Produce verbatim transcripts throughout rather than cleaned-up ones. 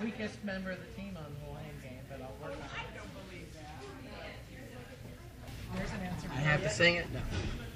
weakest member of the team on the Hawaiian game, but I'll work on it. I don't believe that. There's an answer. I have to sing it? No.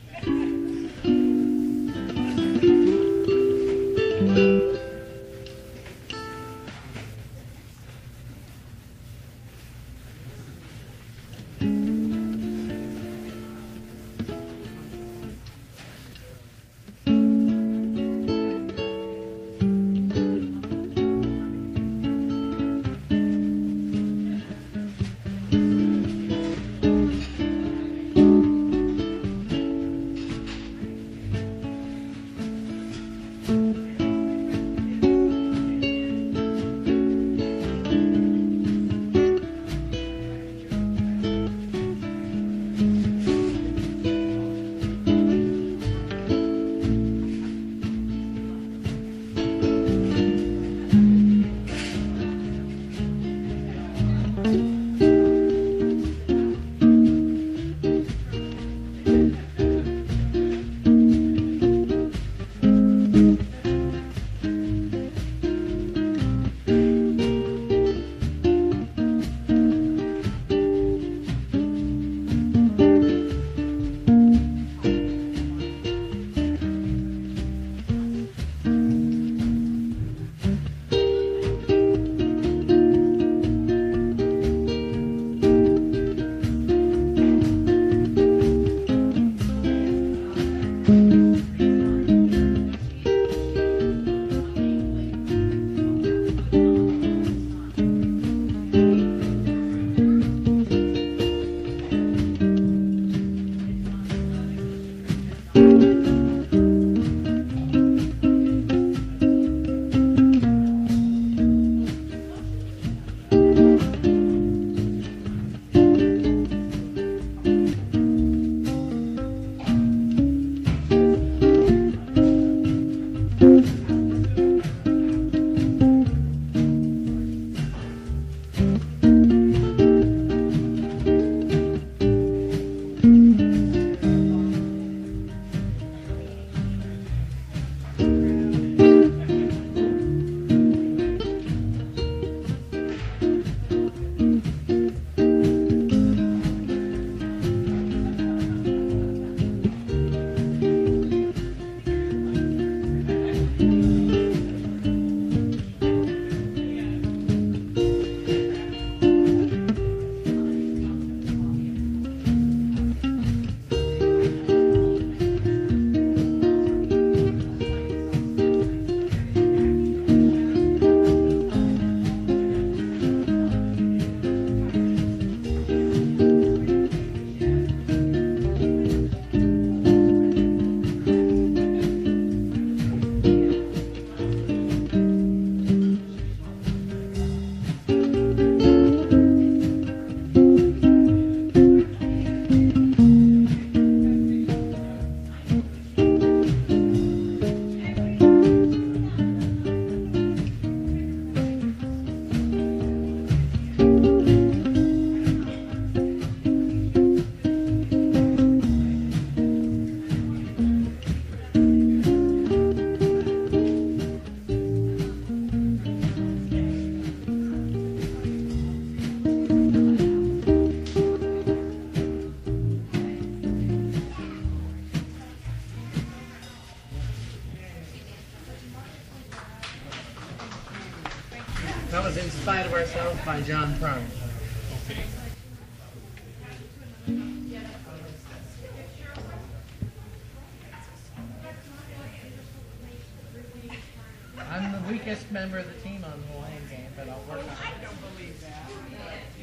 That was In Spite of Ourselves by John Prine. Okay. I'm the weakest member of the team on the Hawaiian game, but I'll work on it. I don't believe that.